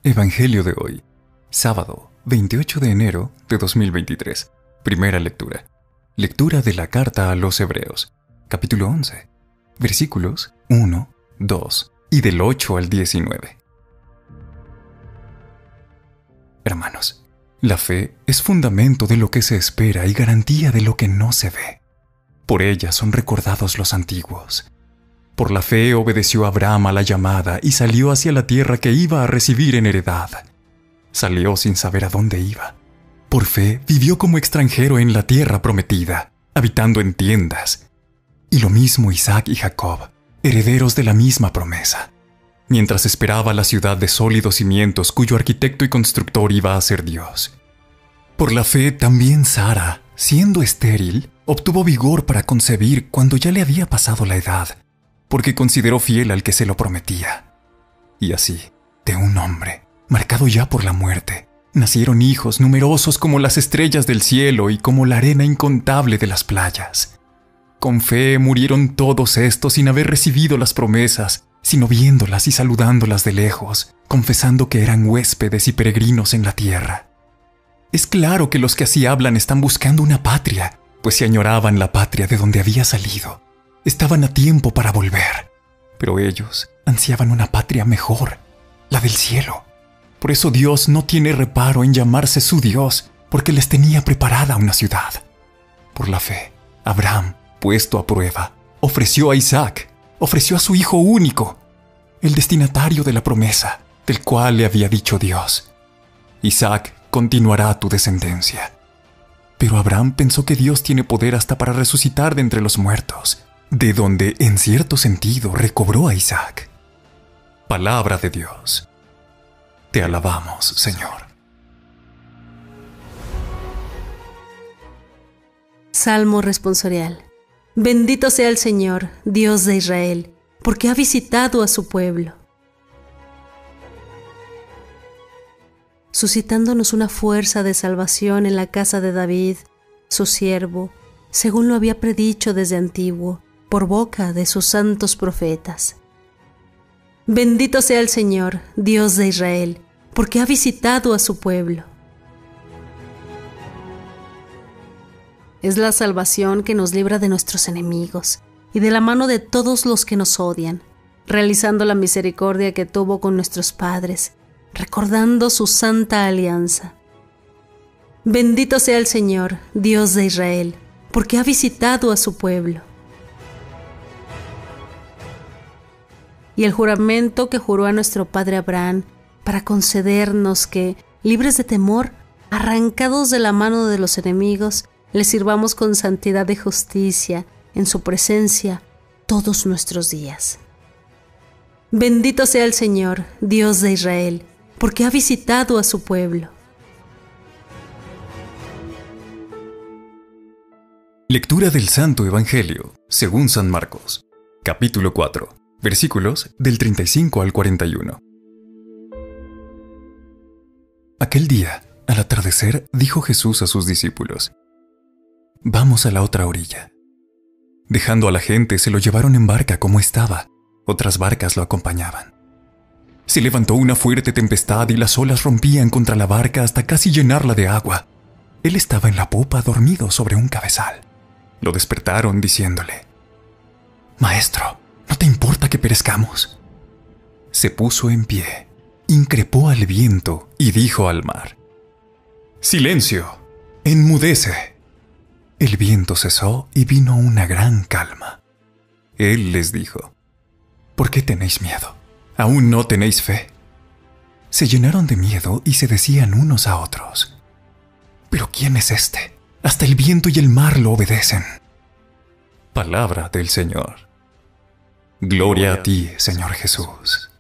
Evangelio de hoy, sábado 28 de enero de 2023. Primera lectura. Lectura de la carta a los Hebreos, capítulo 11, versículos 1, 2 y del 8 al 19. Hermanos, la fe es fundamento de lo que se espera y garantía de lo que no se ve. Por ella son recordados los antiguos. Por la fe obedeció Abraham a la llamada y salió hacia la tierra que iba a recibir en heredad. Salió sin saber a dónde iba. Por fe vivió como extranjero en la tierra prometida, habitando en tiendas. Y lo mismo Isaac y Jacob, herederos de la misma promesa, mientras esperaba la ciudad de sólidos cimientos cuyo arquitecto y constructor iba a ser Dios. Por la fe también Sara, siendo estéril, obtuvo vigor para concebir cuando ya le había pasado la edad, porque consideró fiel al que se lo prometía. Y así, de un hombre, marcado ya por la muerte, nacieron hijos numerosos como las estrellas del cielo y como la arena incontable de las playas. Con fe murieron todos estos sin haber recibido las promesas, sino viéndolas y saludándolas de lejos, confesando que eran huéspedes y peregrinos en la tierra. Es claro que los que así hablan están buscando una patria, pues si añoraban la patria de donde había salido, estaban a tiempo para volver. Pero ellos ansiaban una patria mejor, la del cielo. Por eso Dios no tiene reparo en llamarse su Dios, porque les tenía preparada una ciudad. Por la fe, Abraham, puesto a prueba, ofreció a Isaac, ofreció a su hijo único, el destinatario de la promesa, del cual le había dicho Dios: Isaac continuará tu descendencia. Pero Abraham pensó que Dios tiene poder hasta para resucitar de entre los muertos, de donde, en cierto sentido, recobró a Isaac. Palabra de Dios. Te alabamos, Señor. Salmo responsorial. Bendito sea el Señor, Dios de Israel, porque ha visitado a su pueblo, suscitándonos una fuerza de salvación en la casa de David, su siervo, según lo había predicho desde antiguo, por boca de sus santos profetas. Bendito sea el Señor, Dios de Israel, porque ha visitado a su pueblo. Es la salvación que nos libra de nuestros enemigos y de la mano de todos los que nos odian, realizando la misericordia que tuvo con nuestros padres, recordando su santa alianza. Bendito sea el Señor, Dios de Israel, porque ha visitado a su pueblo. Y el juramento que juró a nuestro padre Abraham para concedernos que, libres de temor, arrancados de la mano de los enemigos, le sirvamos con santidad y justicia en su presencia todos nuestros días. Bendito sea el Señor, Dios de Israel, porque ha visitado a su pueblo. Lectura del Santo Evangelio, según San Marcos, capítulo 4, versículos del 35 al 41. Aquel día, al atardecer, dijo Jesús a sus discípulos: Vamos a la otra orilla. Dejando a la gente, se lo llevaron en barca como estaba. Otras barcas lo acompañaban. Se levantó una fuerte tempestad y las olas rompían contra la barca hasta casi llenarla de agua. Él estaba en la popa dormido sobre un cabezal. Lo despertaron diciéndole: Maestro, ¿no te importa que perezcamos? Se puso en pie, increpó al viento y dijo al mar: ¡Silencio! ¡Enmudece! El viento cesó y vino una gran calma. Él les dijo: ¿Por qué tenéis miedo? ¿Aún no tenéis fe? Se llenaron de miedo y se decían unos a otros: ¿Pero quién es este? Hasta el viento y el mar lo obedecen. Palabra del Señor. Gloria a ti, Señor Jesús.